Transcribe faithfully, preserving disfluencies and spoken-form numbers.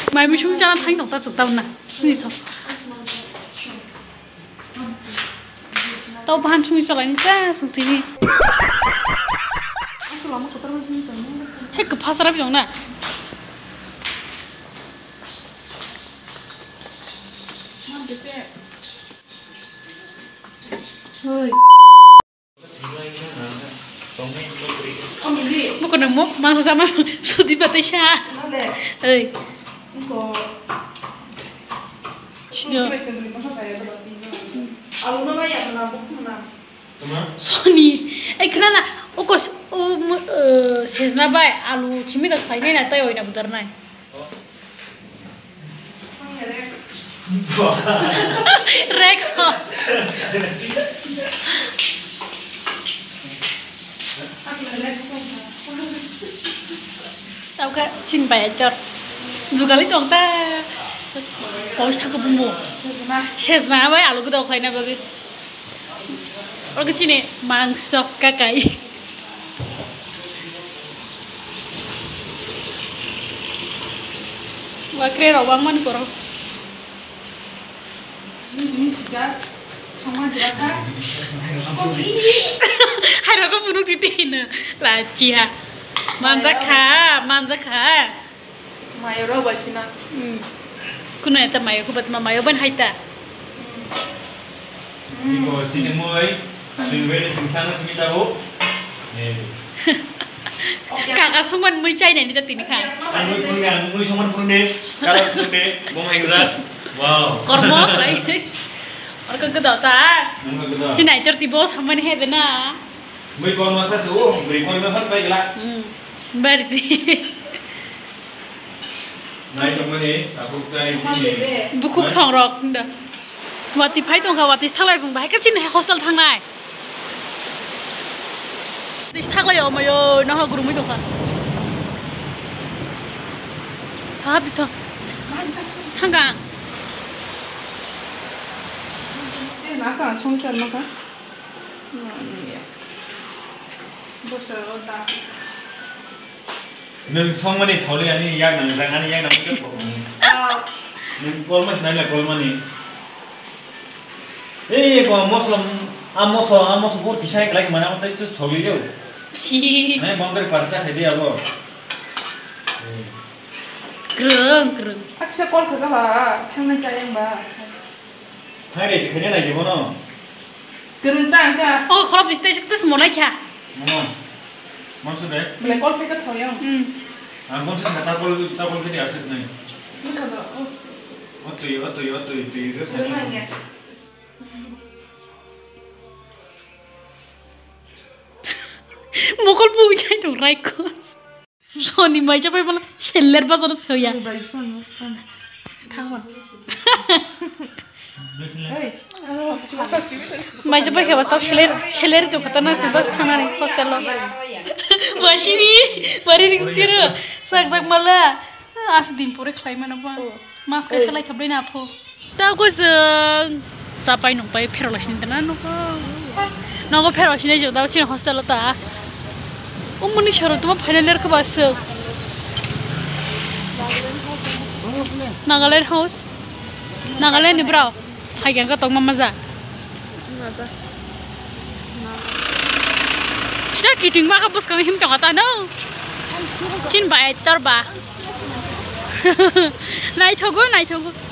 mày mới xuống cho nó thanh động ta sụt tao nè gì thôi tao ban xuống cho lại nha sụt thì hết cái phá sáp giống nè thôi một con đường mốc mang ra mà sụt đi vào tay cha ơi Sony, eh kenapa? Oh kos, oh sezna bay, alu cimi tak kain ni nanti oi nak putar nai. Rex, tao kan cin bay aja, juga lihat dong ta. Terus tak kebumu, sezna bay alu kita kain apa gitu. Orang kecil ni mangsa kakai. Wah keren orang mana korang? Ini jenis juga sama jeraka. Hai aku bunuh titin lah cia. Manjaka, manjaka. Mayo ro basina. Hmm. Kuna eta mayo, aku buat mayo ban haita. Iko sini moy. Sini sing sana sini tahu. Kakak sungan mui cai nih kita tini kan. Anu pun yang mui sungan pun deh. Kalau pun deh, bong hengzat. Wow. Kormok lagi. Orang kedua ta. Cina itu tiba sama nih dena. Mui kormok sah suh. Beri kormok hot baik lah. Hmm. Berarti. Naik cuma nih. Aku cari sini. Buku songrok dah. Wati pai tong ka wati thalai jong bai ka chin hostel thangnai dis thaglai o mayo na ha guru mui tong ka tha bi tho thanga Eh nasa songchal maka. Bosor da. Nung songmani thole ani yak nang jang ani yak nang ko. Ah. Nung kolma sinai la kolma ni. Eh, kau moslam, amos amos bor kisah lagi mana orang itu tholi deh. si Nah, bangkar pasca hedi apa? kreng kreng Aksa kol kagak bah, thangna cayang bah. Hai deh, sekarang lagi mana? Gerentang ka. oh kalau bisnis itu semua naik ya Mana? Maksud deh? Beli kol pika thoyong. hmm Aku sih kata kol, kata kol kita aset nih. Bukan dah. Oh. Oh tuh, oh tuh, oh tuh, itu itu. Gerentang ya. mokol pu jai dong raikos Sony mai japai malah seller bazar soya Thangman. Hey. mai japai ke batau seller seller itu kata nasi bas thangari hostel lo masini bari ringtiro sak sak malah as din pore khlai mana ba mas ka selai khablai na pho ta ko jeng sapai nong pai pherolasini tana no ko no ko pherolasini jo da chin hostel lo ta umuni sharo tuma final year ka bas Nagaland house Nagaland ni bro hai kan ka tong mamaza Sudah kiting ba ka bos kang him tong ata no chin ba tor ba nai thogo nai thogo